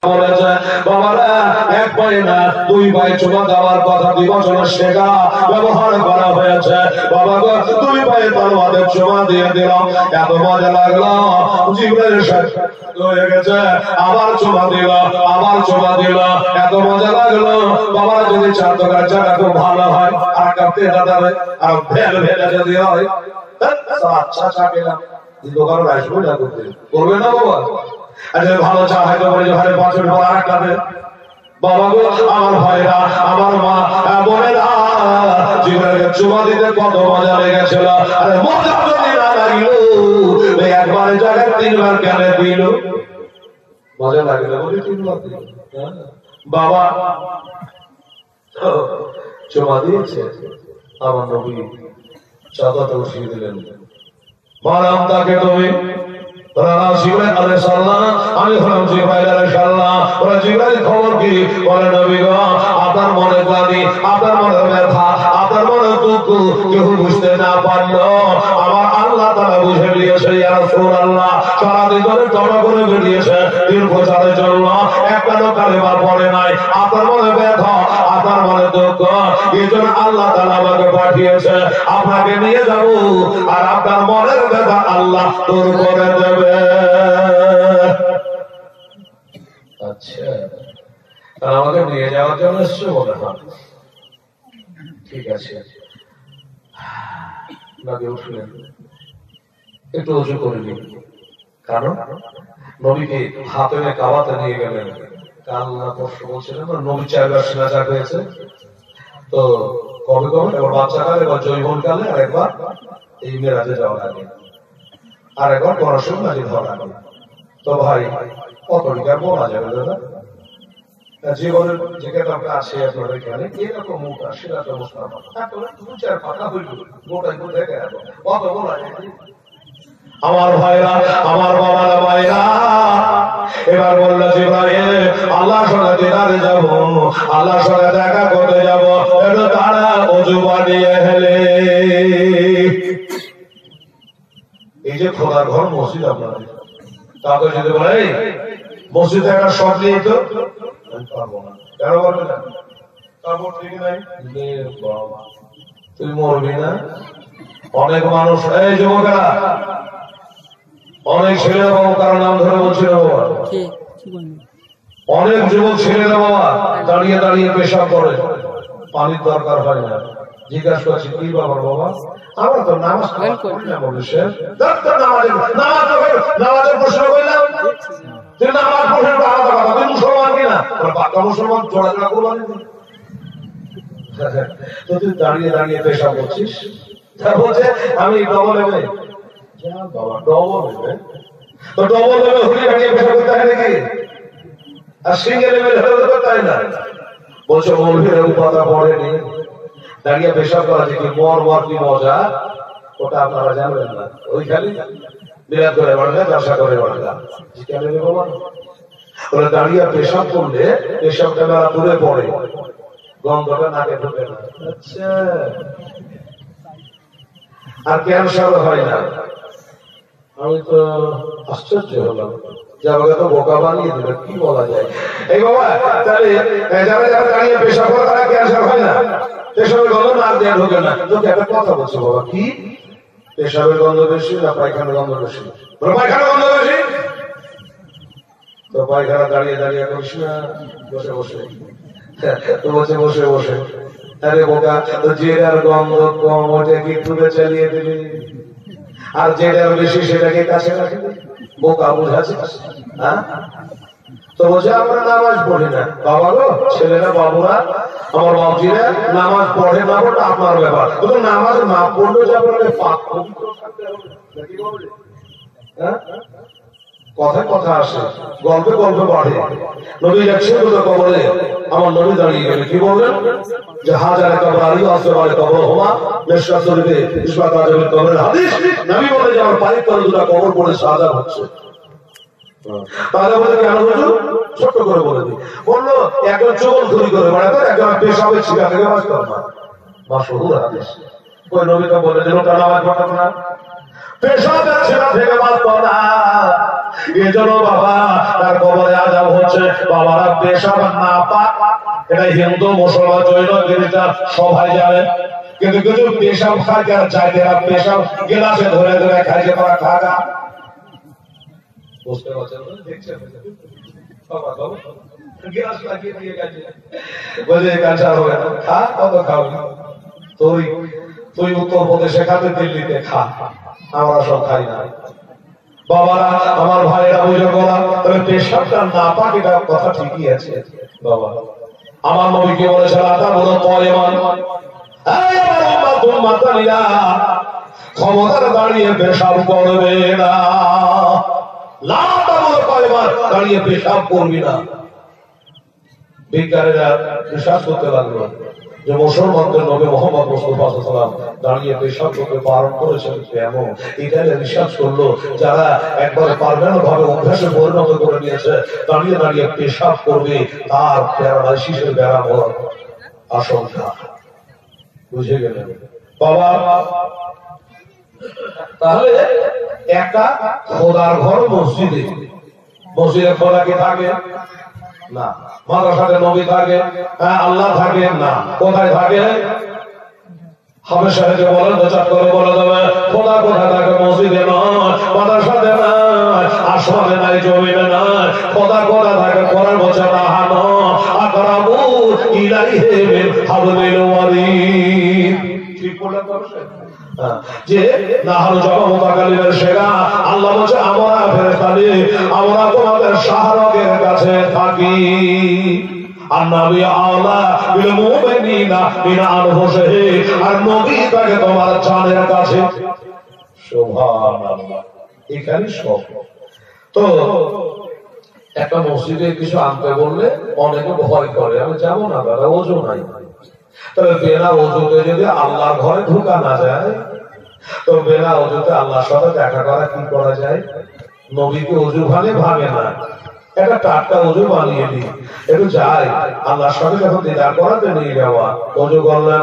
বাবারা এক পায়ে না দুই পায়ে চুমা দেওয়ার কথা দিবসনের শেখা ব্যবহার করা হয়েছে। বাবা গো দুই পায়ে তলোয়ারের চুমা দিয়ে দিলাম, এত মজা লাগলো। জিবরাইল হয়ে গেছে, আবার চুমা দিল, আবার চুমা দিল, এত মজা লাগলো। বাবা যদি চার দোকান চাটা খুব ভালো হয়, আর কাঁপতে যাবে, আর ভেল ভেলে যদি হয়, আচ্ছা চা পেলাম, দোকানে আসবো না করতে করবে না বাবা। আচ্ছা ভালো চা হয়তো বলে ঘরে 5 মিনিট পর আর কাঁপে। বাবা গো আমার ভাইরা, আমার মা বোনেরা, জীবনের চুমা দিতে কত মজা লেগেছিল। আরে মজা যদি না লাগলো, একবারে জায়গায় 3 বার কেন দিল? মজা লাগলো বলে 3 বার দিল। বাবা চুমা দিয়েছে, আমার নবী চাঁদাতে উঠিয়ে দিলেন। বললাম তাকে তুমি খবর কি? বলে নবী গো আপনার মনে গ্লানি, আপনার মনে ব্যথা, আপনার মনে দুঃখ কেউ বুঝতে না পারলো, আমার আল্লাহ তারা বুঝে নিয়েছে। ইয়া রাসূলুল্লাহ সারাদিন ধরে তওবা করে বেরিয়েছে, দিন প্রচারের জন্য একটা কালেমা পড়ে নাই। আপনার মনে ব্যথা, আপনার মনে দুঃখ, এই জন্য আল্লাহ তাআলা আমাকে পাঠিয়েছে, আপনাকে নিয়ে যাব, আর আপনার মনের ব্যথা আল্লাহ দূর করে দেবে। আচ্ছা আমাকে নিয়ে যাওয়ার জন্য এসছো মনে হয়, ঠিক আছে। একটু উঁচু করে নিন, কারণ নবীকে হাতে কাবাতে নিয়ে গেলেন। কাল না পরশু বলছিলেন না নবী 4 বার সিনাজা হয়েছে, তো কবে কবে একবার বাচ্চাকালে, একবার যৌবনকালে, আর একবার এই মেরাজে যাওয়ার আগে, আর একবার পড়াশোনা নাজিল হওয়ার আগে। তো ভাই কত টিকার বলা যাবে দাদা? জীবনের যে কেতাবটা আছে আপনার এখানে এরকম মোটা, সেটা তো কত বলা যায়? আমার ভাইরা, আমার বাবারা ভাইরা, এবার বললো জিবরাইল আল্লাহর সঙ্গে দিদারে যাব, আল্লাহর সঙ্গে দেখা করতে যাব, একটু তারা ওযু বানিয়ে হেলে। এই যে খোদার ঘর মসজিদ আপনাদের, তাকে যদি বলে মসজিদে একটা শট নিয়ে তো পারবো না, কেন পারবে না? তারপর ঠিক নাই, তুই মরবি না। অনেক মানুষ, এই যুবকেরা, অনেক ছেলেরা বাবা, কারো নাম ধরে বলছিল বাবা, অনেক যুবক ছেলেরা বাবা দাঁড়িয়ে দাঁড়িয়ে পেশাব করে, পানির দরকার হয় না। জিজ্ঞাসা করছি কি বাবার বাবা? আমরা তো নামাজ পড়ি না বলে শেষ, নামাজের প্রশ্ন করলাম, তুই নামাজ পড়ে আলাদা কথা, তুই মুসলমান কিনা? পাকা মুসলমান চড়াচড়া করবো, তো তুই দাঁড়িয়ে দাঁড়িয়ে পেশাব করছিস। তা বলছে আমি ডবল এমে, বাবা ডবল এমে, তো ডবল এমে হুড়ি ভাঙিয়ে পেশাব করতে হয় নাকি? আর সিঙ্গেল এমে করতে হয় না? বলছে মৌলভীরা উপাদা পড়েনি, দাঁড়িয়ে পেশাব করা যে কি মর মর কি মজা, ওটা আপনারা জানবেন না। ওই খালি বিরাট করে বাড়বে, ব্যবসা করে বাড়বে, ওরা দাঁড়িয়ে পেশাব করলে পেশাবটা মেলা দূরে পড়ে, গন্ধটা নাকে ঢোকে না। আচ্ছা, আর ক্যান্সার হয় না। আমি তো আশ্চর্য হলাম, যাবে তো বোকা বানিয়ে দিল, কি বলা যায়? এই বাবা তাহলে যারা যারা দাঁড়িয়ে পেশাব করে তারা ক্যান্সার হয় না, পেশাবের গন্ধ নাক দিয়ে ঢোকে না। তোকে একটা কথা বলছো বাবা, কি পেশাবের গন্ধ বেশি না পায়খানার গন্ধ বেশি? পায়খানার গন্ধ বেশি। তো পায়খানা দাঁড়িয়ে দাঁড়িয়ে করিস না, বসে বসে, তো বলছে বসে বসে। আরে বোকা, তো যেটার গন্ধ কম ওটাকে তুলে চালিয়ে দিবি, আর যেটার বেশি সেটাকে কাছে রাখবি। বোকা বুঝাচ্ছিস? হ্যাঁ, তো বলছে আমরা নামাজ পড়ি না। বাবা গো, ছেলেরা বাবুরা, আমার বাবুজিরা নামাজ পড়ে না, ওটা আপনার ব্যাপার। কিন্তু নামাজ না পড়লেও যে আপনাকে পাক পবিত্র থাকতে হবে, হ্যাঁ? কথায় কথা আসে, গল্পে গল্পে বাড়ে। নবী যাচ্ছেন তো কবরে, আমার নবী দাঁড়িয়ে গেলে কি বললেন? যে হাজারে কবর আলী আসতে পারে কবর হোমা মেশকাত শরীফে ইসমাত আজমের কবরের হাদিস। নবী বলে যে আমার পায়ের তলে দুটো কবর পড়ে সাজা হচ্ছে। তাহলে বলে কেন বুঝুন? ছোট্ট করে বলে দিই। বললো একজন চোর চুরি করে বেড়াতো, একজন পেশাবের ছিটা থেকে বাঁচতাম না। মাশহুর হাদিস। ওই নবী তো বলে যে লোকটা নামাজ পড়াতো না, পেশাবের ছেড়া থেকে বাঁচত না। এজন্য বাবা তার কবরে আযাব হচ্ছে। বাবারা পেশাব না পাক, এটা হিন্দু মুসলমান জৈন খ্রিস্টান সবাই জানে, কিন্তু কিছু পেশাব খায় যারা চাইতে না, পেশাব গিলাসে ধরে ধরে খায়, যে তারা খাগা। বুঝতে পারছেন? দেখছেন বাবা বাবা গিলাস লাগিয়ে দিয়ে গেছে, বলে ক্যান্সার হবে না, খা কত খাবি, তুই উত্তরপ্রদেশে খাতে, দিল্লিতে খা, আমরা সব খাই না। বাবারা আমার ভাইয়েরা বুঝে বলা, তবে পেশাবটা না পাক, এটা কথা ঠিকই আছে বাবা। আমার নবীকে বলেছে আতা বলো কয়মান, এই আমার উম্মত উম্মতানিরা ক্ষমতার দাঁড়িয়ে পেশাব করবে না, লাতা বলো কয়মান, দাঁড়িয়ে পেশাব করবি না। বিজ্ঞানীরা বিশ্বাস করতে লাগলো যে মুসলমানদের নবী মুহাম্মদ মুস্তাফা সাল্লাল্লাহু আলাইহি ওয়াসাল্লাম দাঁড়িয়ে পেশাব করতে বারণ করেছেন কেন? এটাই রিসার্চ করলো, যারা একবারে পারমানেন্ট ভাবে অভ্যাসে পরিণত করে নিয়েছে দাঁড়িয়ে দাঁড়িয়ে পেশাব করবে, তার প্যারালাইসিসের ব্যারাম হওয়ার আশঙ্কা। বুঝে গেলেন বাবা? তাহলে একটা খোদার ঘর মসজিদে, মসজিদে খোদা কি থাকে না, মাদ্রাসাতে নবী থাকে, আল্লাহ থাকে না, কোথায় থাকে? হামেশা যে বলেন তো চাপ করে বলে দেবে, খোদা কোথায় থাকে? মসজিদে নয়, মাদ্রাসাতে নয়, আসমানে নাই, জমিনে নয়, খোদা কোথায় থাকে? কোরআন বলছে রাহানো আকরাবু ইলাইহি মিন হাবলিল ওয়ারিদ। ঠিক বললেন তো? যে নাহনু মুতাকাল্লিমের শেরা, আল্লাহ বলছে আমরা ফেরেশতানি, আমরা তোমাদের শাহরগের কাছে থাকি। আর নবী আলা বিল মুমিনিনা মিন আনফুসিহিম, আর নবী থাকে তোমার জানের কাছে। সুবহানাল্লাহ। এখানে সব তো একটা মসজিদে কিছু আনতে বললে অনেকে ভয় করে, আমি যাবো না দাদা, ওযু নাই। তবে বিনা ওযুতে যদি আল্লাহর ঘরে ঢোকা না যায়, তো বিনা ওযুতে আল্লাহর সাথে দেখা করা কি করা যায়? নবীকে ওযু ভাঙে না, একটা টাটকা ওযু বানিয়ে দিই, একটু যাই আল্লাহর সাথে যখন দিদার করাতে নিয়ে যাওয়া। ওযু করলেন,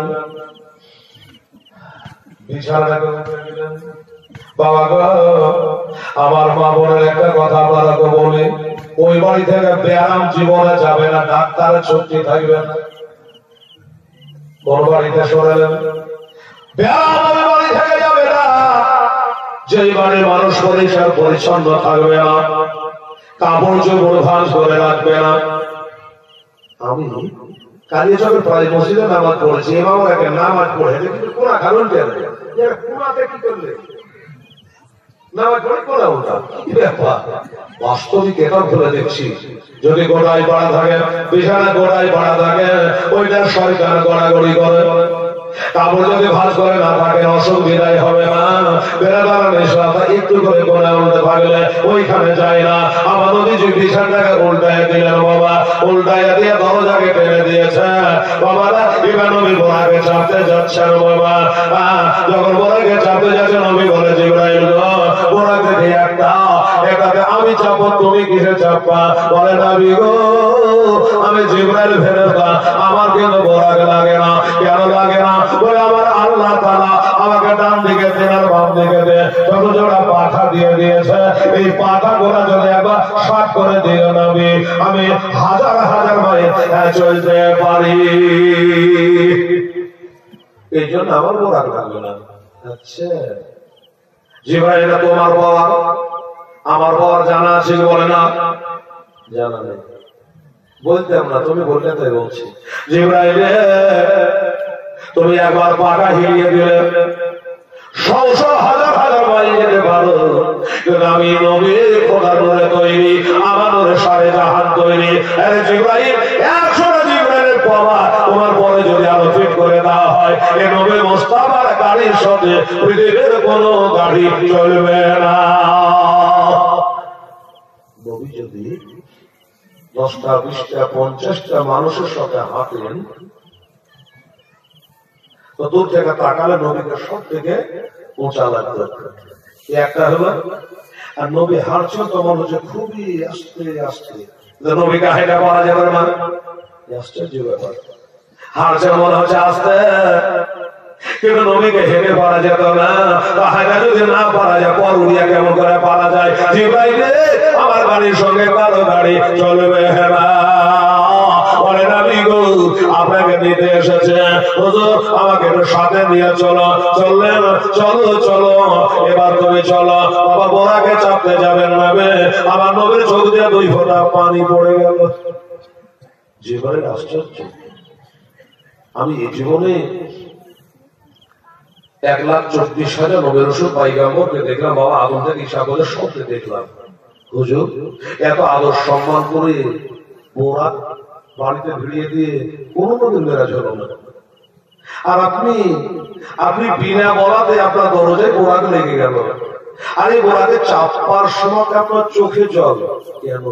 বিছানা করলেন। বাবা গো, আমার মা বোনের একটা কথা আপনাকে বলি, ওই বাড়ি থেকে ব্যায়াম জীবনে যাবে না, ডাক্তারের ছুটি থাকবে না। কোন বাড়িতে শোনেন? ব্যায়াম ওই বাড়ি থেকে যাবে না, যেই বাড়ির মানুষ পরিষ্কার পরিচ্ছন্ন থাকবে না, কাপড় চোপড় ভাঁজ করে রাখবে না। আমি কালিয়াচকের প্রায় মসজিদে নামাজ পড়েছি, এবার একটা নামাজ পড়ে কিন্তু কোনা কারণ কেন? কোনাতে কি করলে নামাজ পড়ে কোনা ওটা কি ব্যাপার? বাস্তবিক এটা ভুলে দেখছি, যদি গোড়ায় পাড়া থাকে, বিছানা গোড়ায় পাড়া থাকে, ওইটা সরকার গড়াগড়ি করে। কাপড় যদি ভাঁজ করে না থাকে, অসুবিধাই হবে না। বেড়াদার নেশাটা একটু করে গোড়া উল্টে থাকলে ওইখানে যায় না। আমার নদী বিছানাটাকে উল্টায় দিলেন বাবা, উল্টায় দিয়ে দরজাকে টেনে দিয়েছে। বাবারা এবার নবী বোরাকে চাপতে যাচ্ছেন বাবা। যখন বোরাকে চাপতে যাচ্ছে, নবী বলে জিবরাইল গো, বোরাকে দিয়ে এটাকে আমি চাপো, তুমি কিসে চাপা? বলে নবী গো, আমি জিবরাইল ফেরেশতা, আমার কিন্তু বোরাক লাগে না। কেন লাগে না? বলে আমার আল্লাহ তাআলা আমাকে ডান দিকে দেন আর বাম দিকে দেন, যত জোড়া পাখা দিয়ে দিয়েছে, এই পাখা গোড়া যদি একবার শাক করে দিও নবী, আমি হাজার হাজার মাইল চলতে পারি। এই জন্য আমার বোরাক লাগবে না। আচ্ছা জিবরাইল, তোমার বাবা আমার বাবার জানা আছে? বলে না, জানা নেই। বলতাম না, তুমি বললে তাই বলছি। জিবরাইল, তুমি একবার পাটা হিলিয়ে দিলে শত হাজার হাজার মাইল যেতে পারো, কিন্তু আমি নবী খোদার নূরে তৈরি, আমার নূরে সাড়ে জাহান তৈরি। জিবরাইল, 100 জিবরাইলের বাবা তোমার পরে যদি আলো ফিট করে দেওয়া হয়, এই নবী মুস্তাফার গাড়ির সাথে পৃথিবীর কোনো গাড়ি চলবে না। নবী যদি 10টা 20টা 50টা মানুষের সাথে হাঁটেন, তো দূর থেকে তাকালে নবীকে সব থেকে উঁচা লাগবে। একটা হলো, আর নবী হাঁটছেন তো মনে হচ্ছে খুবই আস্তে আস্তে, নবীকে হাঁটা করা যাবে না, আশ্চর্য ব্যাপার। হাঁটছে মনে হচ্ছে আস্তে, কিন্তু নবীকে হেঁটে পারা যেত না, হাঁটা যদি না পারা যায় পর উড়িয়া কেমন করে পারা যায়? জিবরাইল আমার গাড়ির সঙ্গে কারো গাড়ি চলবে না। বলে নবী গো আপনাকে নিতে এসেছে, হুজুর আমাকে সাথে নিয়ে চলো। চললেন, চলো চলো এবার তুমি চলো। বাবা বোরাকে চাপতে যাবেন নবে, আমার নবীর চোখ দিয়ে 2 ফোঁটা পানি পড়ে গেল। জীবনের আশ্চর্য, আমি এই জীবনে 1,24,000 নবীর রাসূল পয়গম্বরকে দেখলাম, বাবা আগুন থেকে ঈশা বলে সবকে দেখলাম। হুজুর এত আদর সম্মান করে বোরাক বাড়িতে ভিড়িয়ে দিয়ে কোন নবীর মেরাজ হলো না। আর আপনি বিনা বলাতে আপনার দরজায় বোরাক লেগে গেল। আর এই বোরাকে চাপার সময় আপনার চোখে জল কেন?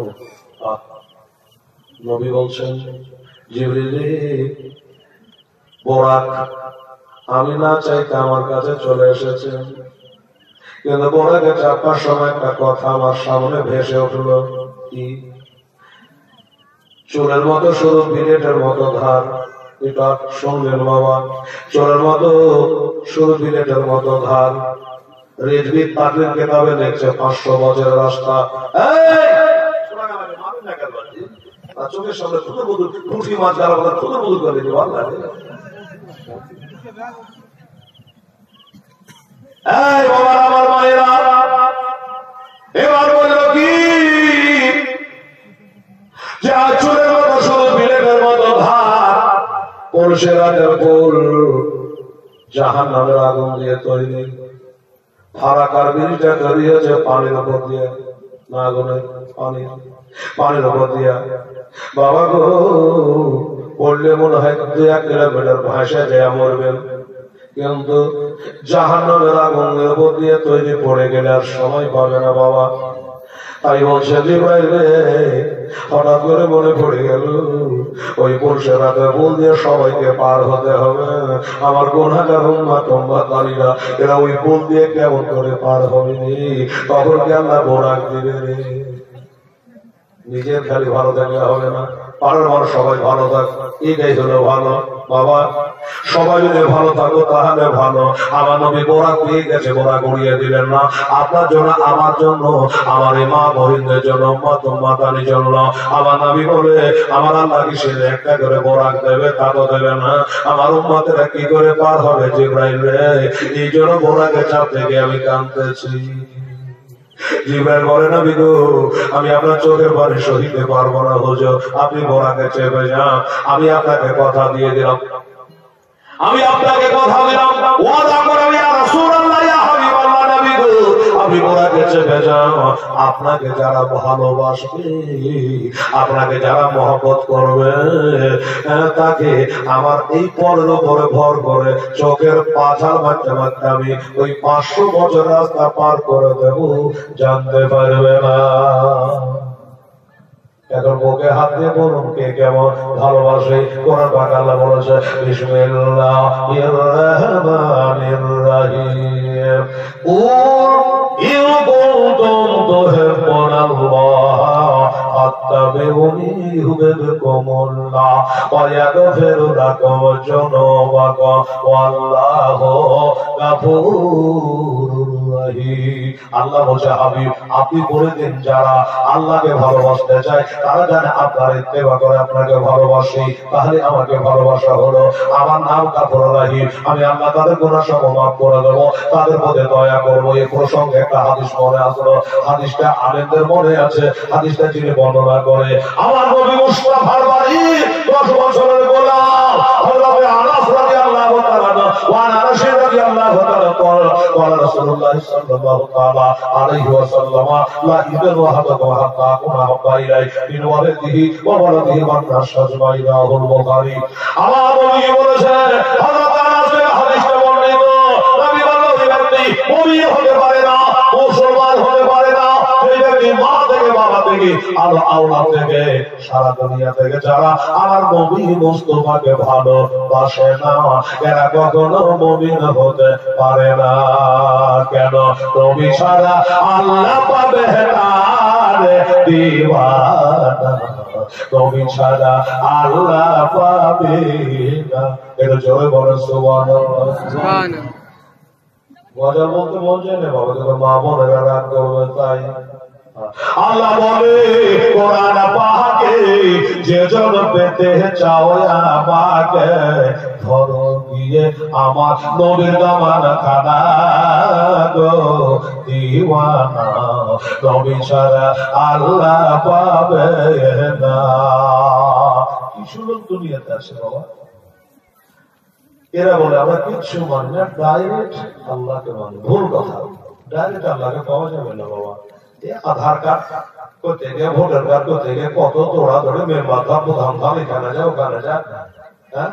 নবী বলছেন, জিবরিল বোরাক আমি না চাইতে আমার কাছে চলে এসেছে, কিন্তু বোরাকে চাপার সময় একটা কথা আমার সামনে ভেসে উঠলো। কি? চোরের মতো শুধু বিলেটের মতো ধার। এটা শুনলেন বাবা? চোরের মতো শুধু বিলেটের মতো ধার। রেজবির তাকরির কেতাবে দেখছে 500 বছরের রাস্তা। চোখের সামনে খুদুর বুদুর পুঁটি মাছ গালা বলে খুদুর বুদুর করে দিতে ভালো লাগে। আমার মায়েরা এবার বলল কি যে চোরের মতো শুধু বিলেটের মতো ধার, পরশে রাতের ফুল জাহান্নামের আগুন দিয়ে তৈরি। ফারাকার ব্রিজটা তৈরিয়েছে পানির উপর দিয়ে, না আগুনে পানির উপর দিয়া। বাবা গো পড়লে মনে হয় 2-1 কিলোমিটার ভাষা যায় মরবেন, কিন্তু জাহান্নামের আগুনের উপর দিয়ে তৈরি পড়ে গেলে আর সময় পাবে না বাবা। তাই বলছে জিবরাইল হঠাৎ করে মনে পড়ে গেল ওই পরশু রাতে বল দিয়ে সবাইকে পার হতে হবে। আমার গুনাহগার উম্মত উম্মতানিরা এরা ওই বল দিয়ে কেমন করে পার হবে? তখন কি আল্লাহ বোরাক দিবে রে? নিজের খালি ভালো থাকলে হবে না, পাড়ার মানুষ সবাই ভালো থাক, এটাই হলো ভালো। বাবা সবাই যদি ভালো থাকো তাহলে ভালো। আমার নবী বোরাক পেয়ে গেছে, বোরাক উড়িয়ে দিলেন না। আপনার জন্য, আমার জন্য, আমার এই মা বহিনদের জন্য, উম্মতানির জন্য আমার নবী বলে আমার আল্লাহ কি সে একটা করে বোরাক দেবে? তা তো দেবে না। আমার উম্মতেরা কি করে পার হবে জিবরাইল রে? এই জন্য বোরাকে চাপ থেকে আমি কাঁদতেছি। জিবরাইল বলে নবী গো আমি আপনার চোখের পানি সহিতে পারবো না হুজুর, আপনি বোরাকে চেপে যান। আমি আপনাকে কথা দিয়ে দিলাম, আমি আপনাকে কথা দিলাম, ওয়াদা করে ইয়া রাসূলুল্লাহ ইয়া হাবিবাল্লাহ নবী গো আপনি বোরাকে চেপে যান। আপনাকে যারা ভালোবাসবে, আপনাকে যারা মহব্বত করবে, তাকে আমার এই পরের উপরে ভর করে চোখের পাছার মারতে মারতে আমি ওই 500 বছর রাস্তা পার করে দেব, জানতে পারবে না। এখন বুকে হাত দিয়ে বলুন কে কেমন ভালোবাসে? কোরআন পাক আল্লাহ বলেছে বিসমিল্লাহির রহমানির রহিম কুল ইন কুনতুম তুহিব্বুনাল্লাহ ফাত্তাবিউনি ইউহিব্বুকুমুল্লাহ ওয়া ইয়াগফিরু লাকুম যুনুবাকুম ওয়াল্লাহু গাফুরুর রহিম। আল্লাহ বলছে হাবিব আপনি বলে দিন যারা আল্লাহকে ভালোবাসতে চায় তারা জানে আপনার ইত্তেবা করে আপনাকে ভালোবাসি, তাহলে আমাকে ভালোবাসা হলো। আমার নাম গাফুর রহিম, আমি আল্লাহ তাদের গুনাহ সব মাফ করে দেবো, তাদের প্রতি দয়া করবো। এই প্রসঙ্গে একটা হাদিস মনে আসলো, হাদিসটা আলেমদের মনে আছে। হাদিসটা যিনি বর্ণনা করে আমার নবী মুস্তাফার বাড়ি 10 বছরের গোলাম হযরত আনাস রাদিয়াল্লাহু তাআলা ওয়া আনাস রাদিয়াল্লাহু তাআলা قال رسول الله صلى الله عليه وسلم لا يدل احدكم حتى اكون احب اليه من ولده وولده والناس اجمعين البخاري। আমার নবী বলেছেন হযরত আনাসের হাদিসটা বর্ণিত, নবী বললেন এই ব্যক্তি মুমিন হতে পারে না, মুসলমান হতে পারে না, এই ব্যক্তি মা থেকে বাবা থেকে আল্লাহ আওলাদ থেকে সারা দুনিয়া থেকে যারা আমার নবী মুস্তাফাকে ভালোবাসে না এরা কখনো মুমিন হতে পারে না। কেন? নবী ছাড়া আল্লাহ পাবে না রে দিওয়ানা, নবী ছাড়া আল্লাহ পাবে না। এটা জোরে বলেন সুবহানাল্লাহ। মজার মধ্যে মন যায় না বাবা, যখন মা বোনেরা রাগ করবে তাই। আল্লাহ বলে কোরআন পাকে, যে জন পেতে চাও আমাকে ধরো গিয়ে আমার নবীর দামান খানা গো দিওয়ানা, নবী ছাড়া আল্লাহ পাবে না। কিছু লোক দুনিয়াতে আছে বাবা, এরা বলে আমরা কিচ্ছু মানি না, ডাইরেক্ট আল্লাহকে মানি। ভুল কথা, ডাইরেক্ট আল্লাহকে পাওয়া যাবে না বাবা। আধার কার্ড করতে গিয়ে, ভোটার কার্ড করতে গিয়ে কত দৌড়া দৌড়ে মেম্বার প্রধান ধাম, এখানে যা ওখানে যা। হ্যাঁ,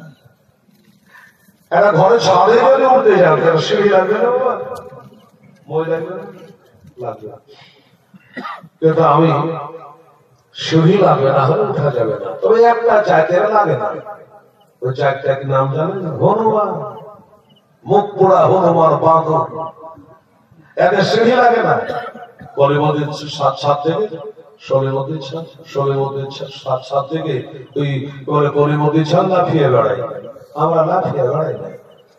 একটা ঘরে ছাদে যদি উঠতে যাও, সিঁড়ি লাগবে না বাবা, মই লাগবে না, লাগবে। কিন্তু আমি সিঁড়ি লাগবে না হলে উঠা যাবে না, তবে একটা চাইতে লাগে না। ওই চারটা কি নাম জানেন? হনুমান, মুখ পোড়া হনুমান বাঁধন। এদের সিঁড়ি লাগে না। কলিমদ্দিন সাত থেকে সলিমদ্দিন সাত থেকে তুই করে কলিমদ্দিন ছাড় লাফিয়ে বেড়াই, আমরা লাফিয়ে বেড়াই না।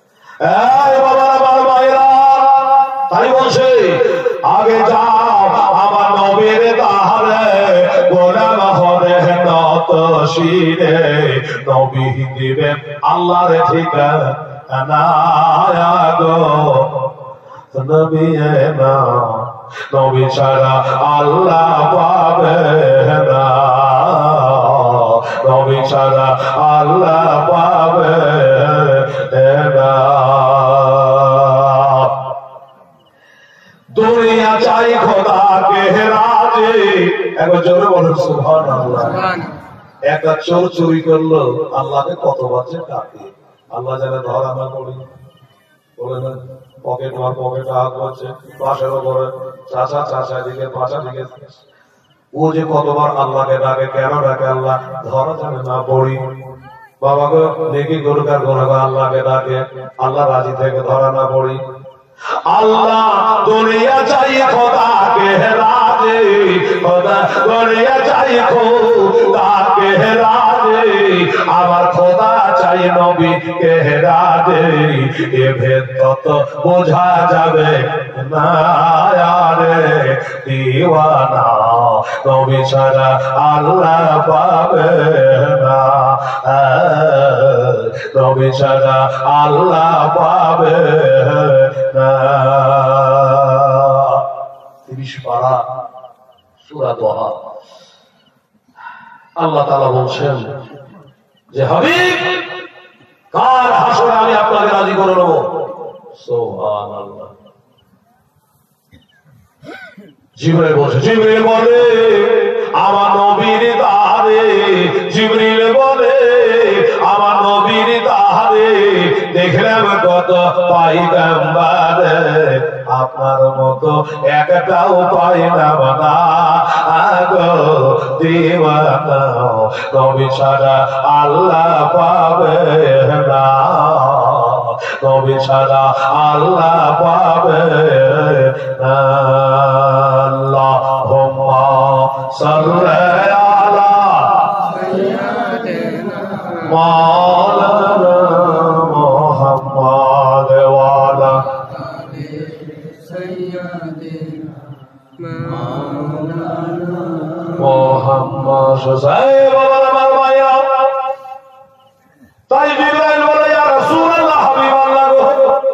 তাই বলছে আগে যাও আমার নবীর তাহলে গোলাম হরে নত শিরে, নবী দিবেন আল্লাহর ঠিকানা গো নবী না, নবী ছাড়া আল্লাহ পাবে না, নবী ছাড়া আল্লাহ পাবে না। দুনিয়া চাই খোদাকে রাজে, একবার জোরে বলেন সুবহানাল্লাহ। একটা চোর চুরি করলো, আল্লাহকে কতবার যে ডাকে, আল্লাহ যেন ধরা না করি। বলে না পকেট মার পকেটে হাত করছে, পাশের উপরে চাচা চাচা দিকে পাচা দিকে, ও যে কতবার আল্লাহকে ডাকে, কেন ডাকে? আল্লাহ ধরা যাবে না পড়ি। বাবা গো নেকি গরুকার গোনা আল্লাহকে ডাকে, আল্লাহ রাজি থেকে ধরা না পড়ি। আল্লাহ দুনিয়া চাই খোদাকে রাজে, খোদা দুনিয়া চাই খোদাকে রাজে, আমার খোদা চাই নবীকে রাজে। এ ভেদ তত বোঝা যাবে না রে দিওয়ানা, নবী ছাড়া আল্লাহ পাবে না, নবী ছাড়া আল্লাহ পাবে না। 30 পারা সূরা দোহা। আল্লাহ তাআলা বলছেন যে হাবিব কাল হাসরে আমি আপনাকে রাজি করে নেব। সুবহানাল্লাহ। জিবরাইল বলছে, জিবরাইল বলে আমার নবীর দারে, জিবরাইল বলে আমার নবীর দারে দেখলাম কত পয়গম্বর, আপনার মতো একটাও পাই না বানা গো দিওয়ানা, নবী ছাড়া আল্লাহ পাবে না, নবী ছাড়া আল্লাহ পাবে না। আল্লাহুম্মা সাল্লি আলা সাইয়্যিদিনা মাওলানা মুহাম্মাদ ওয়া আলা আলি সাইয়্যিদিনা মাওলানা মুহাম্মাদ। তাই জিবরাইল বলে ইয়া রাসূলুল্লাহ, হাবিবাল্লাহ গো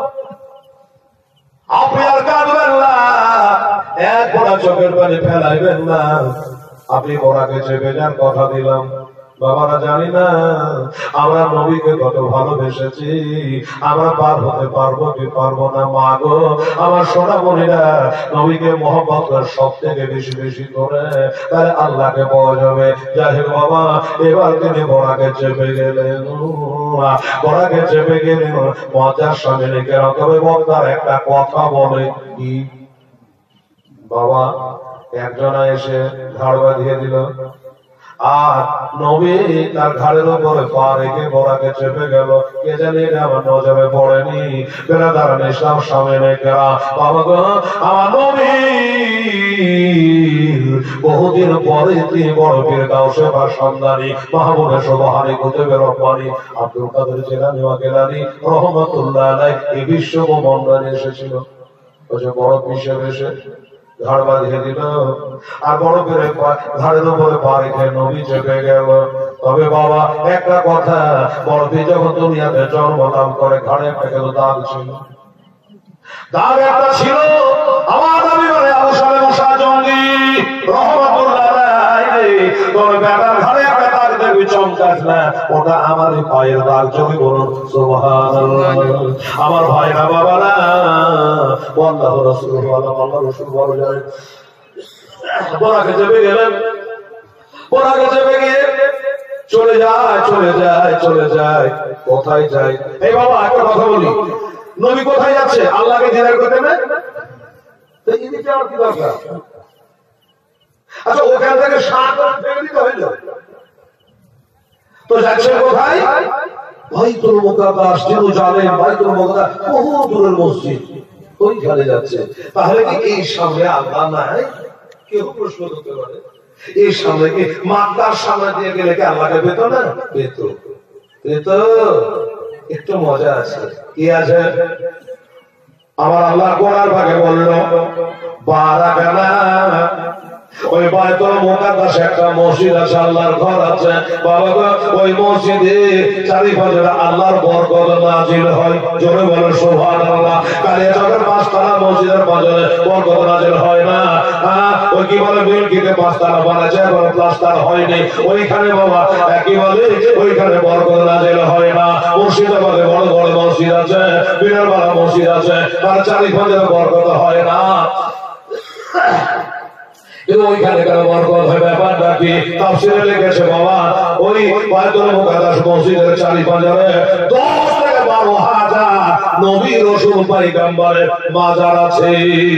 আপনি আর কাঁদবেন না, এক ফোঁটা চোখের পানি ফেলাইবেন না, আপনি ওরাকে চেপে যান কথা দিলাম। বাবারা জানি না আমরা নবীকে কত ভালোবেসেছি, আমরা পার হতে পারবো কি পারবো না। মা গো আমার সোনামণিরা নবীকে মহব্বত করে সব থেকে বেশি বেশি করে, তাহলে আল্লাহকে পাওয়া যাবে। যাই হোক বাবা, এবার তিনি ঘোড়াকে চেপে গেলেন, ঘোড়াকে চেপে গেলেন মজার সামনে রেখে। তবে বক্তার একটা কথা বলে কি বাবা, একজনা এসে ঘাড় বাঁধিয়ে দিল, আর নবী তার ঘাড়ের উপরে পা রেখে ঘোড়াকে চেপে গেল। কে জানি আমার নজরে পড়েনি। বেরাদারান ইসলাম সামনে কেরা বাবা গো আমার নবী বহুদিন পরে তিনি বড় পীর গাউসে বাসন্দানি মাহমুদে সুবহানী কুতুবে রব্বানী আব্দুল কাদের জিলানী ওয়া গিলানী রহমাতুল্লাহ আলাইহি এই বিশ্ব ব্রহ্মাণ্ডে এসেছিল। ওই যে বড় পিসের এসে ঘাড় বাঁধিয়ে দিল আর বড় পীরে ঘাড়ের উপরে পা রেখে নবী চেপে গেল। তবে বাবা একটা কথা, বড় পীর যখন দুনিয়াতে জন্ম লাভ করে ঘাড়ে একটা কেন দাগ ছিল, দাগ একটা ছিল। আমার নবী বলে আবু সালেম শাহ জঙ্গি রহমাতুল্লাহ আলাইহি তোর বেটার ঘাড়ে একটা দাগ দেখবি চমকাস না, ওটা আমারই পায়ের দাগ। যদি বলুন সুবহানাল্লাহ। আমার ভাইরা বাবারা, আল্লাহ রাসূল আল্লাহ রাসূল বড় জানেন বোরাকে চেপে গেলেন, বোরাকে চেপে গিয়ে চলে যায় চলে যায় চলে যায়। কোথায় যায়? এই বাবা একটা কথা বলি, নবী কোথায় যাচ্ছে? আল্লাহকে জিয়ারত করতে না? তো ইনি যাওয়ার কি দরকার? আচ্ছা ওখান থেকে 7 বার ফেলে দিতে হইল, তো যাচ্ছে কোথায়? বাইতুল মুকাদ্দাস। জেরুজালেম বাইতুল মুকাদ্দাস বহু দূরের মসজিদ, ওইখানে যাচ্ছে। তাহলে কি এই সামনে আল্লাহ নাই? কেউ প্রশ্ন করতে পারে এই সামনে কি মাতার সামনে দিয়ে গেলে কি আল্লাহকে পেত না? পেত, পেত। একটু মজা আছে। কি আছে? আমার আল্লাহ কোরআন ভাগে বলল বারাকানা, ওই বাইতুল মুকাদ্দাসে একটা মসজিদ আছে, আল্লাহর ঘর আছে বাবা গো। ওই মসজিদে চারিপাশে আল্লাহর বরকত নাজিল হয়। জোরে বলো সুবহানাল্লাহ। কালিয়াচকের 5 তলা মসজিদের পাশে বরকত নাজিল হয় না? ওই কি বলে মিল্কিতে 5 তলা বানাচ্ছে, বলে প্লাস্টার হয়নি। ওইখানে বাবা কি বলে ওইখানে বরকত নাজিল হয় না। মসজিদে বলে বড় বড় মসজিদ আছে, বিরাট বড় মসজিদ আছে, তার চারিপাশে বরকত হয় না। ওইখানে কেন বরকত হয়? ব্যাপারটা কি? তাফসীরে লিখেছে বাবা ওই বাইতুল মুকাদ্দাস মসজিদের চারিপাশে 10 থেকে 12,000 নবী রাসূল পয়গম্বরের মাজার আছে।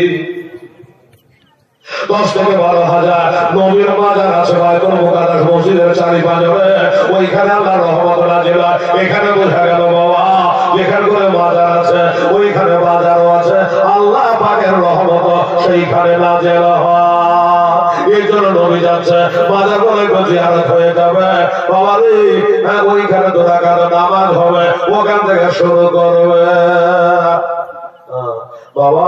10 থেকে 12,000 নবীর মাজার আছে বাইতুল মুকাদ্দাস মসজিদের চারিপাশে। ওইখানে আল্লাহর রহমত নাজিল হয়। এখানে বোঝা গেল বাবা যেখানে করে মাজার আছে ওইখানে বাজারও আছে, আল্লাহ পাকের রহমত সেইখানে নাজিল হয়। এই জন্য নবী যাচ্ছে বাজার বলে জিয়ারত হয়ে যাবে বাবা রে। ওইখানে 2 রাকাত নামাজ হবে, ওখান থেকে শুরু করবে বাবা।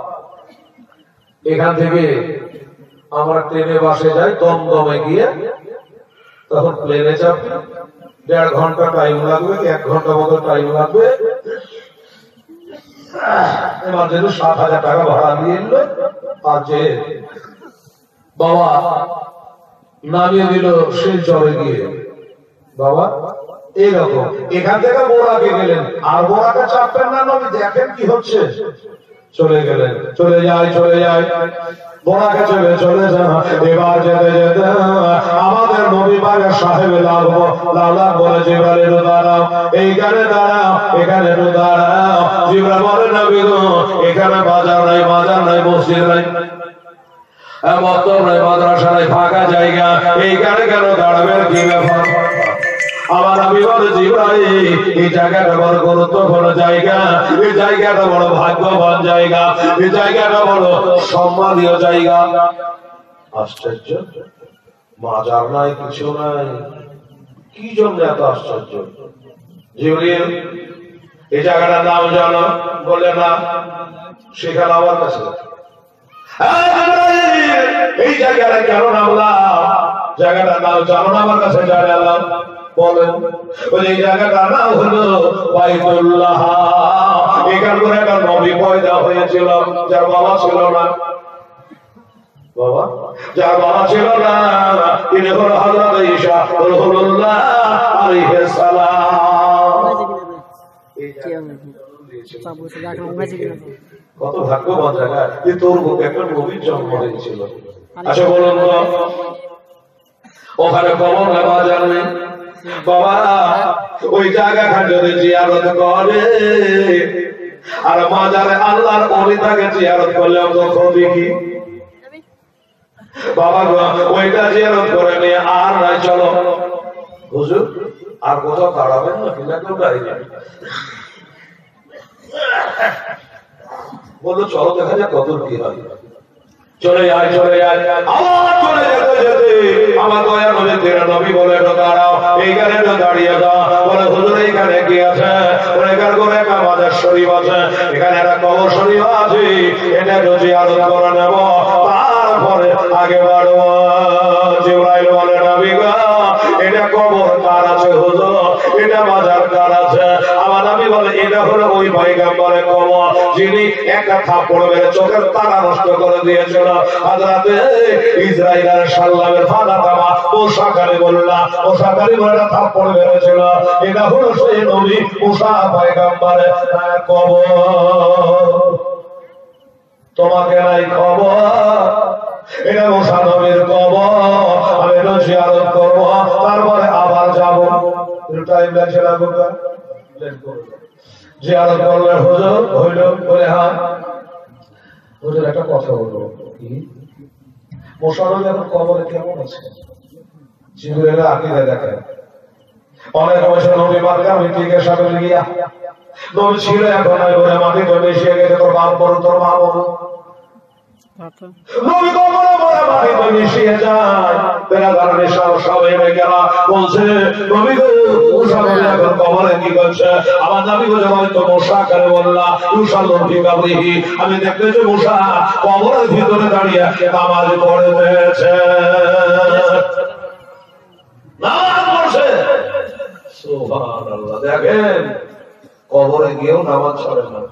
এখান থেকে আমরা ট্রেনে বাসে যাই, দমদমে গিয়ে তখন প্লেনে চাপি, 1.5 ঘন্টা টাইম লাগবে, 1 ঘন্টা মতো টাইম লাগবে। এবার যেন 7,000 টাকা ভাড়া দিয়ে এলো। আর যে বাবা নামিয়ে দিল শিলচরে গিয়ে বাবা এইরকম। এখান থেকে বোরাকে গেলেন, আর বোরাকে চাপবেন না নবী, দেখেন কি হচ্ছে। চলে গেলেন, চলে যায় চলে যায় বোরাকে চলে চলে যান। এবার যেতে যেতে আমাদের নবী পাকের সাহেব লাউলা বলে জিবরাইল দাঁড়াও, এইখানে দাঁড়াও, এখানে দাঁড়াও। জিবরাইল বলে নবী গো এখানে বাজার নাই, বাজার নাই, মসজিদ নাই, মাদ্রাসা নাই, ফাঁকা জায়গা, এইখানে কেন দাঁড়াবেন? কি ব্যাপার? আমার নবী বলে জিবরাইল এই জায়গাটা বড় গুরুত্বপূর্ণ জায়গা, এই জায়গাটা বড় ভাগ্যবান জায়গা, এই জায়গাটা বড় সম্মানীয় জায়গা। আশ্চর্য, মাজার নাই, কিছু নাই, কি জন্য এত আশ্চর্য? জিবরাইল এই জায়গাটার নাম জানো? বলে না। সেখানে আমার কাছে এই জায়গাটা কেন নামলাম? জায়গাটার নাম জানো না? আমার কাছে জানালাম। বলেন। ওই জায়গাটার নাম হলো বাইতুল্লাহ। এখান করে একটা নবী পয়দা হয়েছিল, যার বাবা ছিল না। বাবা যার বাবা ছিল না তিনি হলো হযরত ঈসা রাসূলুল্লাহ আলাইহিস সালাম। কত ভাগ্যবান জায়গা যে তোর মুখে একটা নবীর জন্ম হয়েছিল। আচ্ছা বলুন তো ওখানে কবর নেওয়া যাবে বাবা? ওই জায়গাখান যদি জিয়ারত করে আর মাজারে আল্লাহর ওলিটাকে জিয়ারত করলে ক্ষতি কি বাবা? ওইটা জিয়ারত করে নিয়ে আর নাই চলো হুজুর আর কোথাও দাঁড়াবেন না, কিনা কেউ দাঁড়িয়ে বললো চলো দেখা যাক কত কি হয়। চলে যায় আবার চলে যেতে যেতে আমার দয়া নবী তেরা নবী বলে দাঁড়াও, এইখানে দাঁড়িয়ে দাও। বলে হুজুর এইখানে কি আছে? এখানে করে একটা মাজার শরীফ আছে, এখানে একটা কবর শরীফ আছে, এটা জিয়ারত করে নেব, তারপরে আগে বাড়বো। জিবরাইল বলে নবী গো, এটা কবর কার আছে হুজুর? এটা মাজার কার আছে? আমার নবী বলে এটা হলো ওই পয়গম্বরের কবর যিনি একটা থাপ্পড় মেরে চোখের তারা নষ্ট করে দিয়েছিল হযরতে ইসরাঈল আলাইহিস সালামের ফাদামা মুসা কালিমুল্লাহ। মুসা কালিমুল্লাহ থাপ্পড় মেরেছিল। এটা হলো সেই নবী মুসা পয়গম্বরের কবর। তোমাকে নাই খবর, এটা মুসা নবীর কবর। আমি তো জিয়ারত করব, তারপরে আবার যাব। টাইম লাগছে না বাবা, জিয়ারত করলে হুজুর হইল বলে হ্যাঁ হুজুর একটা কথা বলবো। কি মুসা নবী এখন কবরে কেমন আছে? জিবরাইল আকীদা দেখেন অনেক অবশ্য নবী মার্কা মৃত্যুকের সাথে গিয়া নবী ছিল এখন নাই বলে মাটিতে মিশিয়ে গেছে। তোর বাপ বড়, তোর মা বড়, নবী কবরে বলে মাটিতে মিশিয়ে যায়। তেরা ধরনের সব এমে গেলা বলছে নবী গো মুসা নবী এখন কবরে কি করছে? আমার নবী বলে হয়তো মুসা করে বললা ইউসাল্লু ফি কবরিহি, আমি দেখতেছি মুসা কবরের ভিতরে দাঁড়িয়ে নামাজ পড়তেছে, নামাজ পড়ছে। সুবহানাল্লাহ। দেখেন কবরে গিয়েও নামাজ ছাড়ে না,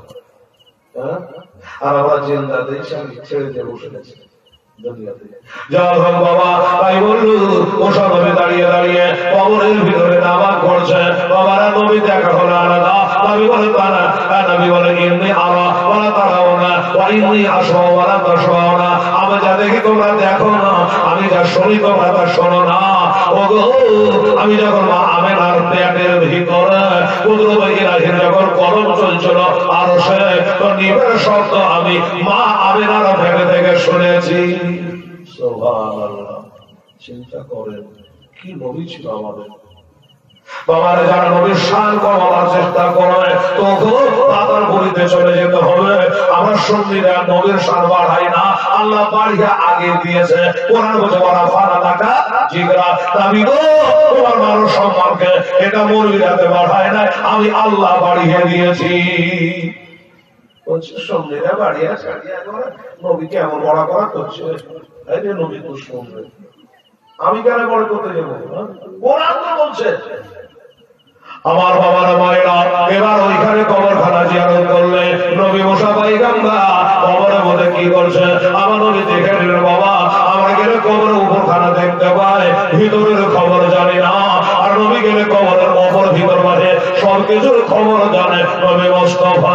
আর আমরা জিন্দাতে ছেড়ে দিয়ে বসে গেছি দুনিয়াতে। যখন বাবা তাই বললু মুসা নবী দাঁড়িয়ে দাঁড়িয়ে কবরের ভিতরে নামাজ পড়ছে। বাবারা নবী দেখা হলো আলাদা। নবী বলে তারা, নবী বলে ইন্নী আরা ওয়ালা তারাউনা ওয়া ইন্নী আশা ওয়ালা তাশাউনা। আমি যা দেখি তোমরা দেখো না, আমি যা শুনি তোমরা তা শোনো না। ওগো আমি যখন মা আমেনার পেটের ভিতরে কুদরত ইলাহির যখন কলম চলছিল আরশে, তো নিবের শব্দ আমি মা আমেনার পেটে থেকে শুনেছি। সুবহানাল্লাহ। চিন্তা করেন কি নবী ছিল আমাদের। বাবারে যারা নবীর শান কমার চেষ্টা করে তখন তাদের বলিতে চলে যেতে হবে। আমরা সুন্নিরা নবীর শান বাড়াই না, আল্লাহ বাড়িয়ে আগে দিয়েছে। কোরআন বলছে ওয়ালা ফারাদাকা জিকরা, নবী গো তোমার মানুষ সম্পর্কে এটা মৌলবীরাতে বাড়ায় না, আমি আল্লাহ বাড়িয়ে দিয়েছি। বলছে সুন্নিরা বাড়িয়ে ছাড়িয়ে করে নবীকে এমন বড় করা করছে। এই যে নবী তো শুনবে, আমি কেন বড় করতে যাবো? কোরআন তো বলছে। আমার বাবারা মায়েরা এবার ওইখানে কবরখানা জিয়ারত করলে নবী মুসা পয়গম্বর কবরের মধ্যে কি করছে আমার নবী দেখে নিলেন। বাবা আমরা গেলে কবরের উপরখানা দেখতে পাই, ভিতরের খবর জানি না। আর নবী গেলে কবরের উপর ভিতর মাঝে সবকিছুর খবর জানে নবী মুস্তাফা।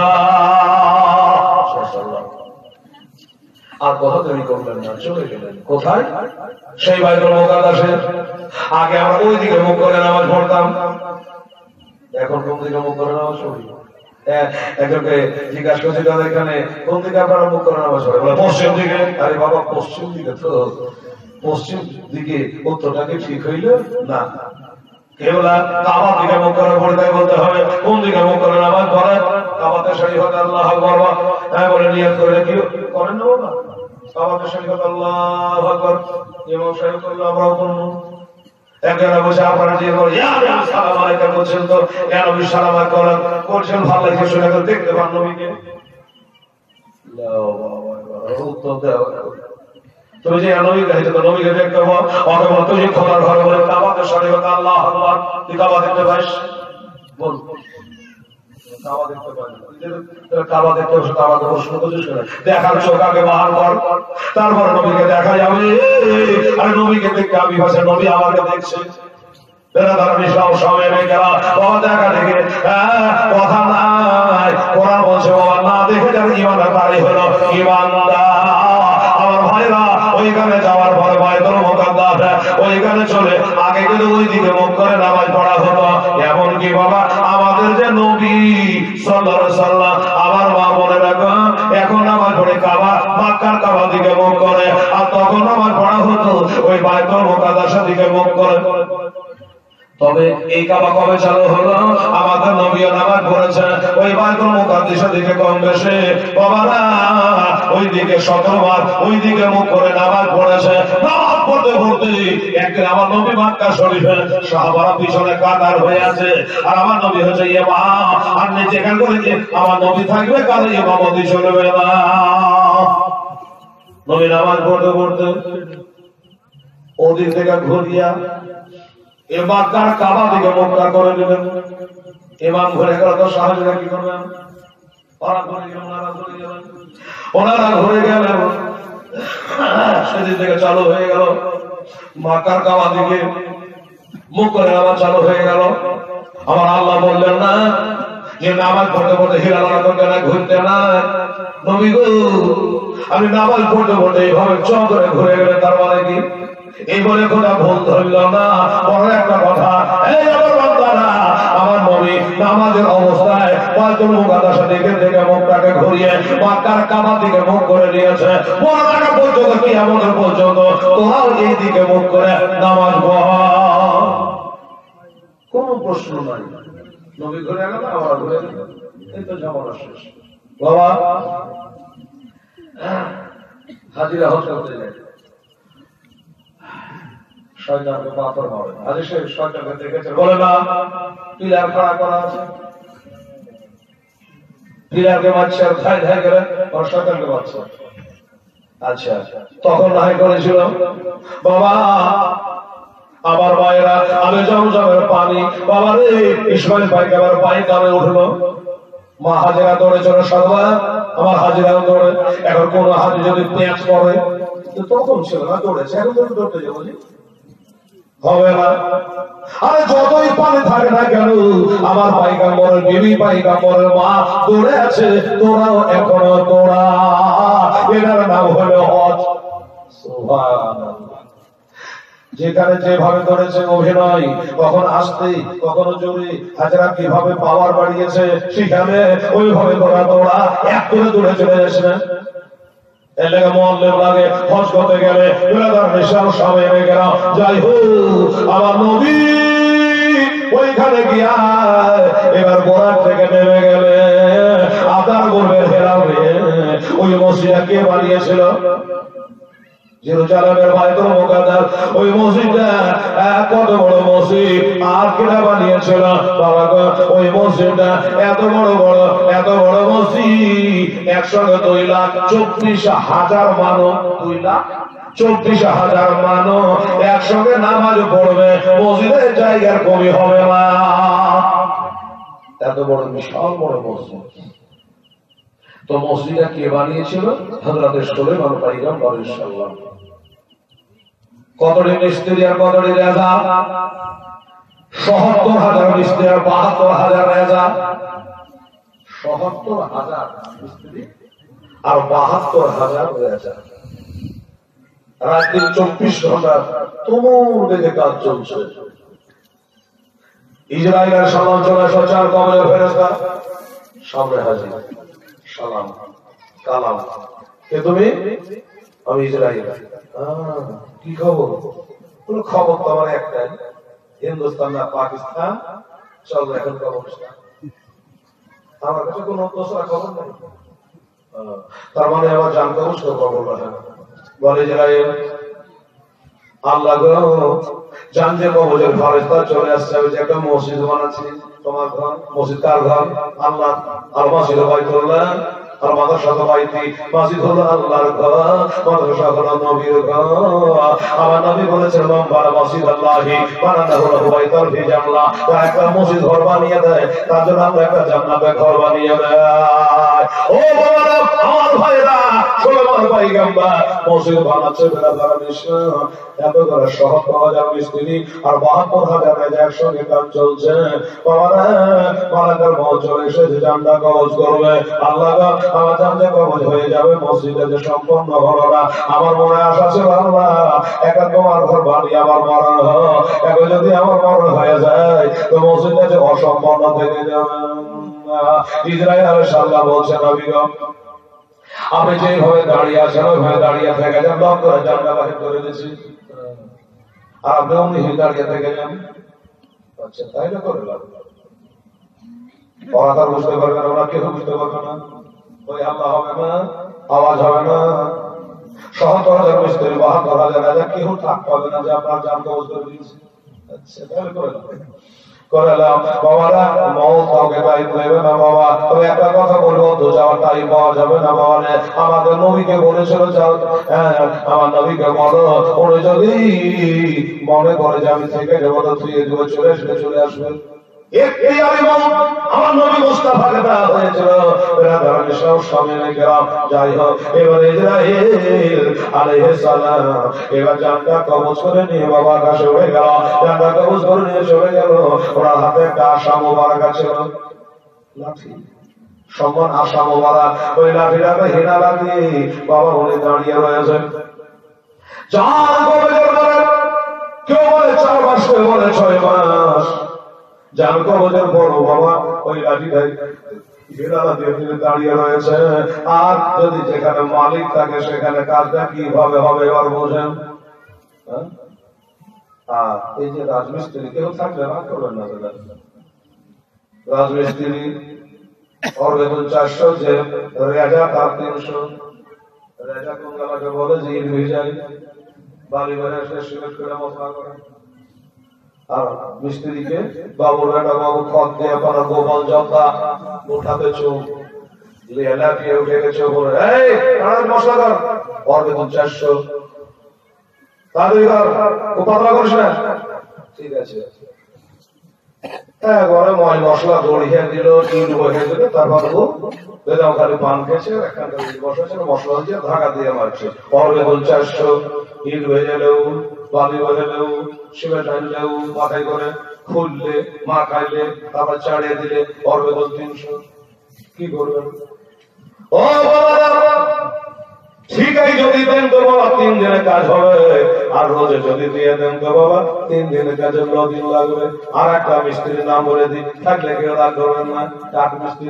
আর কথা তৈরি করলেন না, চলে গেলেন কোথায়? সেই বাইতুল মুকাদ্দাসে। আগে আমরা ওই দিকে মুখ করে নামাজ পড়তাম, এখন কোন দিকে মুখ করে নামাজ পড়ি? একজনকে জিজ্ঞাসা করছি দাদা এখানে কোন দিকে আপনারা মুখ করে নামাজ পড়ে? বলে পশ্চিম দিকে। আরে বাবা পশ্চিম দিকে তো পশ্চিম দিকে, উত্তরটা কি ঠিক হইল না? কেবল কাবার দিকে মুখ করে পড়ে তাই বলতে হবে কোন দিকে মুখ করে নামাজ পড়ে? কাবাতে শরীফ আল্লাহু আকবার বলে নিয়ত করে কি করেন না বাবা? কাবাতে শরীফ আল্লাহু আকবার ইমাম সাহেব আল্লাহু আকবার একজনে বসে আপনারা যে সালাম আলাইকুম বলছেন, তো কেন সালাম করছেন? ভালো লাগছে শুনে দেখতে পান নবীকে। উত্তর দেওয়া তুমি যে নবীকে নবীকে দেখতে পাও, ওকে বল তুই খোলার ঘরে বলে কাবাতে শরীফ আল্লাহু আকবার, তুই কাবা দেখতে পাস? বল কাবা দেখতে পাই, কাবা দেখতে বসে কাবাকে প্রশ্ন করছিস কেন? দেখার চোখ আগে বাহার কর, তারপর নবীকে দেখা যাবে। আর নবীকে দেখতে আমি ভাষা নবী আমাকে দেখছে। কথা নাই, কোরআন বলছে বাবা না দেখে যাবে ইমানদার তারই হলো ইমানদার। আমার ভাইরা ওইখানে যাওয়ার পরে বাইতুল মুকাদ্দাস ওইখানে চলে আগে কিন্তু ওই দিকে মুখ করে নামাজ পড়া হতো। এমন কি বাবা আমাদের যে নবী সাল্লাল্লাহু আলাইহি সাল্লাম, আমার মা বলে রাখো এখন নামাজ পড়ে কাবা মক্কার কাবা দিকে মুখ করে, আর তখন নামাজ পড়া হতো ওই বাইতুল মুকাদ্দাসের দিকে মুখ করে। তবে এই কাবা কবে চালু হলো? আমাদের নবীও নামাজ পড়েছেন ওই বাইতুল মুকাদ্দাসের দিকে কম বেশি বাবারা, ওই দিকে 17 বার ওই দিকে মুখ করে নামাজ পড়েছে। নামাজ পড়তে পড়তে একদিন আমার নবী মক্কা শরীফে সাহাবারা পিছনে কাতার হয়ে আছে, আর আমার নবী হচ্ছে ইমাম, আর নিচে কান করে যে আমার নবী থাকবে কারো ইমামতি চলবে না। নবী নামাজ পড়তে পড়তে ওদিক থেকে ঘুরিয়া এবার তার কাবা দিকে মুখটা করে দিলেন। ইমাম ঘুরে গেল তো সাহায্যরা কি করবেন? ওনারা ঘুরে গেলেন, সেদিন থেকে চালু হয়ে গেল মাকার কাবা দিকে মুখ করে নামাজ চালু হয়ে গেল। আমার আল্লাহ বললেন না যে নামাজ পড়তে পড়তে হিলালা করতে না, ঘুরতে না। নবী গো, আমি নামাজ পড়তে পড়তে এইভাবে চক্রে ঘুরে গেলে তার মানে কি? এই বলে কোথা ভুল ধরল না। বড় একটা কথা, এই আমার বান্দারা, আমার নবী নামাজের অবস্থায় বাইতুল মুকাদ্দাস দিকে থেকে মুখটাকে ঘুরিয়ে মক্কার কাবা দিকে মুখ করে নিয়েছে। বড় টাকা পর্যন্ত কিয়ামত পর্যন্ত তোরাও এই দিকে মুখ করে নামাজ পড়, কোনো প্রশ্ন নাই। নবী ঘুরে গেল, আমরা ঘুরে গেল, এই তো ঝামেলা শেষ। বাবা হাজিরা হতে যায়, শয়তানকে পাথর মারে। আজ সে শয়তানকে দেখেছে, বলে না পিলার খাড়া করা আছে, পিলারকে মারছে আর ধাই ধাই করে আর শয়তানকে মারছে। আচ্ছা, তখন নাই করেছিল বাবা আমার মায়েরা, আমি জমজমের পানি বাবা রে, ইসমাইল ভাইকে আবার পানি কামে উঠলো। মা হাজিরা দৌড়ে চলে সর্বা, আমার হাজিরাও দৌড়ে। এখন কোন হাজি যদি পেঁয়াজ করে, তখন ছিল না, দৌড়েছে, এখন যদি দৌড়তে যাবো হবে না। আরে যতই পানি থাকে না কেন, আমার পাইগাম্বরের বিবি পাইগাম্বরের মা দৌড়ে আছে, তোরাও এখনো তোরা। এটার নাম হলো হজ। সুবহানাল্লাহ। যেখানে যেভাবে করেছে অভিনয়, কখন আসতে কখনো জোরে, হাজারা কিভাবে পাওয়ার বাড়িয়েছে, সেখানে ওইভাবে তোরা তোরা এক করে দূরে চলে আসবে। এলাকা মোয়াল্লেম লাগে হজ করতে গেলে বেলাদার নেশার সামনে গেল। যাই হোক, আমার নবী ওইখানে গিয়া এবার বোরাক থেকে নেমে গেলে আদার বলবে হেরাবে। ওই মসজিদটা কে বানিয়েছিল? জেরুজালেমের বাইতুল মুকাদ্দাস। ওই মসজিদটা কত বড় মসজিদ, আর কেনা বানিয়েছিল বাবা গো? ওই মসজিদটা এত বড় মসজিদ, একসঙ্গে 2,24,000 মানুষ, 2,24,000 মানুষ একসঙ্গে নামাজ পড়বে, মসজিদের জায়গার কমি হবে না। এত বড় বিশাল বড় মসজিদ। তো মসজিদটা কে বানিয়েছিল? হযরত সুলাইমান পয়গম্বর ইনশাআল্লাহ। কতটি মিস্ত্রি আর কতটি রেজা? ৭৭,০০০ মিস্ত্রি আর ৭২,০০০ রেজা। ৭৭,০০০ মিস্ত্রি আর ৭২,০০০ রেজা। রাত দিন ২৪ ঘন্টা তুমুল বেগে কাজ চলছে। ইসরায়েলের সালাম চলে সচার কবরে ফেরেশতা সামনে হাজির। সালাম কালাম, কে তুমি? আমি ইসরায়েল। কি খবর? কোন খবর তো আমার একটাই, হিন্দুস্তান না পাকিস্তান, চল এখন খবর। আমার কাছে কোন দোসরা খবর নেই। তার মানে আমার জানতে অবশ্য খবর রাখে। বলে ইসরায়েল, আল্লাহ গো জানতে কবরের ফেরেশতা চলে আসছে, আমি যে একটা মসজিদ বানাচ্ছি, তোমার ঘর মসজিদ কার ঘর? আল্লাহ। আর মসজিদ বাইতুল্লাহ, আর মাদ্রাসা বাইতি, মসজিদ হলো আল্লাহর ঘর, মাদ্রাসা হলো নবীর ঘর। আমার নবী বলেছেন মান বানা মসজিদাল্লাহি বানানাহু লাহু বাইতান ফি জান্নাহ। তার একটা মসজিদ ঘর বানিয়ে দেয়, তার জন্য আমরা একটা জান্নাতে ঘর বানিয়ে দেয়। ও বাবারা, আমার ভাইরা, সুলাইমান পয়গম্বর মসজিদ বানাচ্ছে, বেরাদার মিশন এত করে ৭৭,০০০ মিস্ত্রি আর ৭২,০০০ রেজা একসঙ্গে কাজ চলছে। বাবারা, মালাকুল মউত চলে এসেছে, জানটা কবজ করবে। আল্লাহ আমার জানটা কবজ হয়ে যাবে, মসজিদে যে সম্পন্ন হলো না। আমার মনে আশা ছিল আল্লাহ একটা তোমার ঘর বানিয়ে আমার মরণ হোক, এখন যদি আমার মরণ হয়ে যায় তো মসজিদটা যে অসম্পন্ন থেকে যাবে। ইসরায়েল আলাইহিসসালাম বলছেন, নবী গো আপনি যেভাবে দাঁড়িয়ে আছেন ওইভাবে দাঁড়িয়ে থেকে যান, লক করে জানটা বাহির করে দিয়েছি, আর আপনি অমনি দাঁড়িয়ে থেকে যান। আচ্ছা তাই না করে ওরা তার বুঝতে পারবে না, ওরা কেউ বুঝতে পারবে না, ওই হাল্লা হবে না, আওয়াজ হবে না, সহতর মিস্ত্রি ৭২,০০০ কেউ থাক পাবে না যে আপনার জান কবজ করে দিয়েছে। আচ্ছা তাহলে করালাম বাবারা, মৌত কাউকে টাইম নেবে না বাবা। তবে একটা কথা বলবো, তো যাওয়ার টাইম পাওয়া যাবে না বাবা। আমাদের নবীকে বলেছিল যাও, আমার নবীকে বলো, ওরে যদি মনে করে যে আমি থেকে যাবো তো তুই এদিকে চলে আসবে। আমার নবী মুস্তাফাকে দেওয়া হয়েছিল, যাই হোক এবার ইসরাঈল আলাইহিস সালাম এবার জানটা কবজ করে নিয়ে বাবার কাছে উড়ে গেল, জানটা কবজ করে নিয়ে চলে গেল। ওনার হাতে একটা আশা মোবারক ছিল, লাঠি সম্মান আশা মোবারক, ওই লাঠিটাকে হেনা লাগিয়ে বাবা উনি দাঁড়িয়ে রয়েছেন। জান কবজের পরে কেউ বলে 4 মাস, কেউ বলে 6 মাস। জান কবজের বড় বাবা ওই লাঠিটাই দাঁড়িয়ে রয়েছে। আর যদি যেখানে মালিক থাকে সেখানে কাজটা কিভাবে হবে এবার বোঝেন। আর এই যে রাজমিস্ত্রি কেউ থাকলে না করবেন না, রাজমিস্ত্রি ওর বেতন 400, যে রেজা তার 300। রেজা কোনগুলাকে বলে যে ইট হয়ে যায়, বালি বেড়ে এসে সিমেন্ট করে মশলা করে। আর মিস্ত্রিকে বাবু বেটা বাবু খত দিয়ে আপনার গোপাল জব্দা উঠাতে চোখ লাফিয়ে উঠে গেছে, বলে এই মশলা কর, ওর বেতন 400, তাড়াতাড়ি কর, ও পাতলা করিস না। ঠিক আছে, ঘরে ময় মশলা দড়িয়ে দিল, ইট বসে দিল, তারপর ও বেদাম খালি পান খেয়েছে, একখানটা বসেছে, মশলা দিয়ে ধাকা দিয়ে মারছে। ওর বেতন 400, ইট ভেজে লেউ, বালি ভেজে লেউ, সিমেন্ট আনলেও মাথায় করে খুললে মা খাইলে তারপর চাড়িয়ে দিলে ওর বেতন 300। কি করবেন? ও বাবা ঠিক আছে, যদি দেন তো বাবা 3 দিনের কাজ হবে, আর রোজে যদি দিয়ে দেন তো বাবা 3 দিনের কাজে 9 দিন লাগবে। আর একটা মিস্ত্রির নাম বলে দিই, থাকলে কেউ রাগ করবেন না, কাঠ মিস্ত্রি।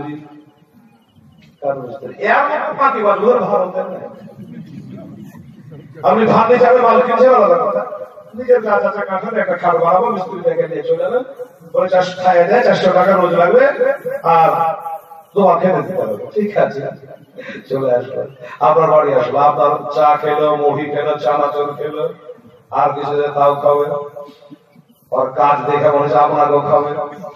আপনি ভাত হিসাবে মাল কিনছেন আলাদা কথা, নিজের চাচা কাঠালে একটা খাট বানাবো, মিস্ত্রি দেখে নিয়ে চলে যাবেন, বলে 400 টাকা রোজ লাগবে, আর দোয়া খেয়ে দিতে হবে। ঠিক আছে, চলে আসবে, আপনার বাড়ি আসলো, আপনার চা খেলো, মুড়ি খেলো, চানাচুর খেলো, আর কিছু তাও খাবে, আর কাজ দেখে মনে হচ্ছে আপনাকেও খাবে।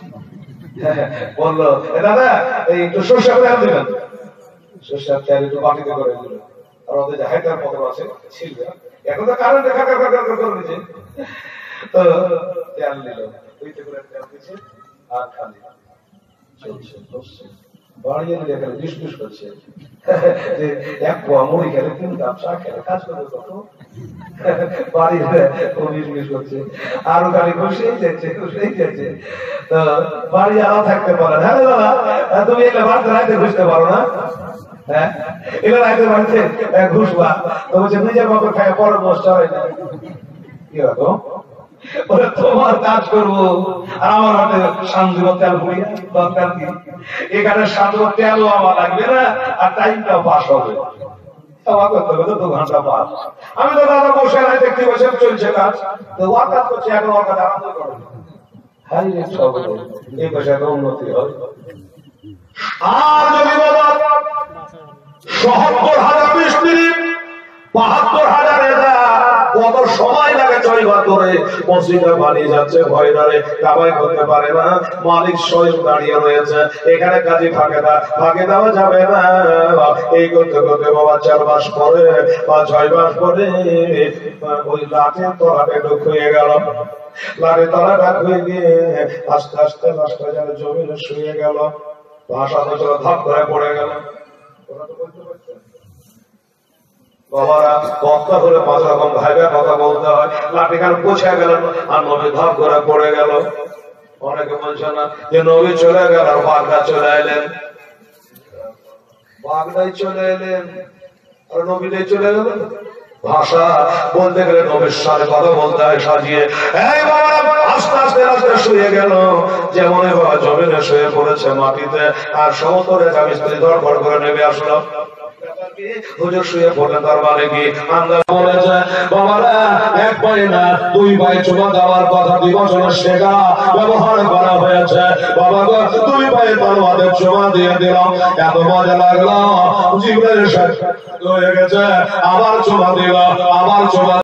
বললো দাদা এই একটু সর্ষে করে দিবেন, সর্ষের তেল একটু বাটিতে করে দিলেন, আর ওদের যে হাইটার পত্র আছে ছিলবে, এখন তো কারেন্ট করে দিচ্ছে, তো তেল নিল, ওইতে করে তেল দিচ্ছে, আর খালি চলছে বসছে, বাড়িয়ে নিয়ে গেলে বিষ করছে, এক পোয়া মুড়ি খেলে 3 কাপ চা খেলে কাজ করে কত বাড়ি বিষ করছে, আরো খালি খুশিই যাচ্ছে। তো বাড়ি আরো থাকতে পারেন। হ্যাঁ দাদা, তুমি এলে বাড়িতে রাইতে ঘুষতে পারো না? হ্যাঁ, এলে রাইতে বাড়িতে ঘুষবা, তো বলছে নিজের মতো খায় পরে নষ্ট হয় না। কিরকম তোমার কাজ করবো, আর আমার হাতে শান্তি তেল পুড়ি দরকার কি? এখানে শান্তি তেলও আমার লাগবে না, আর টাইমটা পাস হবে। করতে হবে 2 ঘন্টা পাস। আমি তো দাদা বসে নাই, দেখতে বসে চলছে কাজ, তো ওর কাজ করছে, এখন ওর কাজ আরম্ভ করবে। হ্যাঁ, এই পয়সা উন্নতি হয়। আর যদি বাবা ৭২,০০০ মিস্ত্রি, ৭২,০০০ কত সময় লাগে চইবা করে মসজিদে বানিয়ে যাচ্ছে, ভয় ধরে কাবাই করতে পারে না, মালিক স্বয়ং দাঁড়িয়ে রয়েছে, এখানে কাজে ফাঁকে দেওয়া যাবে না। এই করতে করতে বাবা 4 মাস পরে বা 6 মাস পরে ওই লাঠের তলাটা ঢুকিয়ে গেল, লাঠের তলাটা হয়ে গিয়ে আস্তে আস্তে লাশটা যেন জমিনে শুয়ে গেল, ভাষা তো ধাপ করে পড়ে গেল। বাবারা বক্তা করে 5 রকম ভাইবে কথা বলতে হয়, লাঠিখান পৌঁছে গেল আর নবী ধাপ করে পড়ে গেল। অনেকে বলছে না যে নবী চলে গেল আর বাগদা চলে এলেন, বাগদাই চলে এলেন আর নবীটাই চলে গেল। ভাষা বলতে গেলে নবীর সাথে কথা বলতে হয় সাজিয়ে। এই বাবা আস্তে আস্তে আস্তে শুয়ে গেল, যেমন বাবা জমিনে শুয়ে পড়েছে মাটিতে, আর সমতলে মিস্ত্রি ধরপড় করে নেমে আসলো। হুজুর শুয়ে পড়লেন দরবারে গিয়ে আন্দাজ বলেছে বাবারা এক পায়ে না দুই পায়ে চুমা দেওয়ার কথা দিবসনের শেখা ব্যবহার করা হয়েছে বাবা গো দুই পায়ে তলোয়ারের চুমা দিয়ে দিলাম এত মজা লাগলো জিবরাইলের সাথে হয়ে গেছে আবার চুমা দিল আবার চুমা